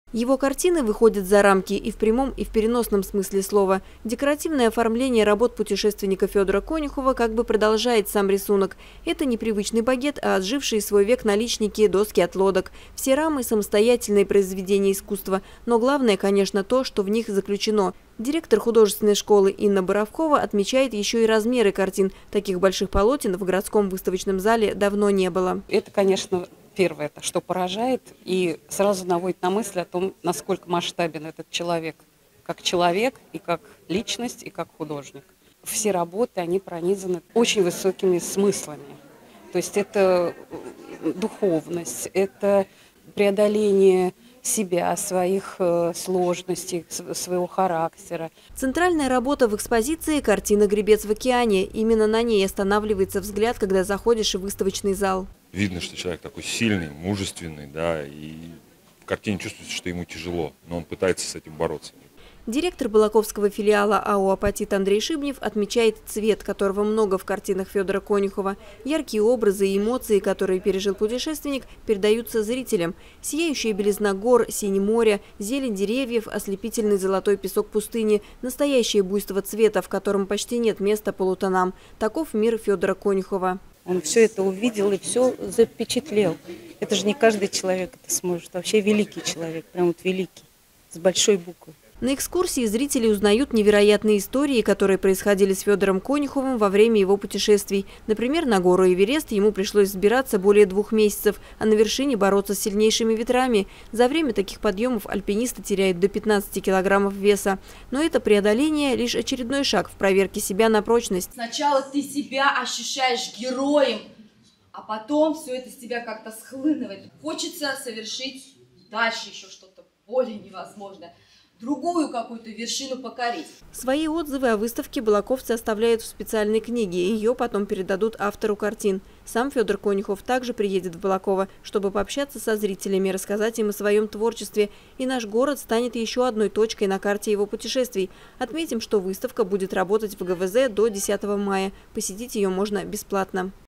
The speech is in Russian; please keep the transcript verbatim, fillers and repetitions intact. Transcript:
Его картины выходят за рамки и в прямом, и в переносном смысле слова. Декоративное оформление работ путешественника Федора Конюхова как бы продолжает сам рисунок. Это не привычный багет, а отжившие свой век наличники, доски от лодок. Все рамы – самостоятельные произведения искусства. Но главное, конечно, то, что в них заключено. Директор художественной школы Инна Боровкова отмечает еще и размеры картин. Таких больших полотен в городском выставочном зале давно не было. Это, конечно, первое, это что поражает и сразу наводит на мысль о том, насколько масштабен этот человек, как человек и как личность, и как художник. Все работы, они пронизаны очень высокими смыслами. То есть это духовность, это преодоление себя, своих сложностей, своего характера. Центральная работа в экспозиции – картина «Гребец в океане». Именно на ней останавливается взгляд, когда заходишь в выставочный зал. Видно, что человек такой сильный, мужественный, да, и в картине чувствуется, что ему тяжело, но он пытается с этим бороться. Директор балаковского филиала АО «Апатит» Андрей Шибнев отмечает цвет, которого много в картинах Федора Конюхова. Яркие образы и эмоции, которые пережил путешественник, передаются зрителям. Сияющая белизна гор, синее море, зелень деревьев, ослепительный золотой песок пустыни – настоящее буйство цвета, в котором почти нет места полутонам. Таков мир Федора Конюхова. Он все это увидел и все запечатлел. Это же не каждый человек это сможет. Вообще великий человек, прям вот великий, с большой буквы. На экскурсии зрители узнают невероятные истории, которые происходили с Федором Конюховым во время его путешествий. Например, на гору Эверест ему пришлось взбираться более двух месяцев, а на вершине бороться с сильнейшими ветрами. За время таких подъемов альпинисты теряют до пятнадцати килограммов веса. Но это преодоление – лишь очередной шаг в проверке себя на прочность. Сначала ты себя ощущаешь героем, а потом все это с тебя как-то схлынывает. Хочется совершить дальше еще что-то более невозможное. Другую какую-то вершину покорить. Свои отзывы о выставке балаковцы оставляют в специальной книге. Ее потом передадут автору картин. Сам Федор Конюхов также приедет в Балаково, чтобы пообщаться со зрителями, рассказать им о своем творчестве. И наш город станет еще одной точкой на карте его путешествий. Отметим, что выставка будет работать в ГВЗ до десятого мая. Посетить ее можно бесплатно.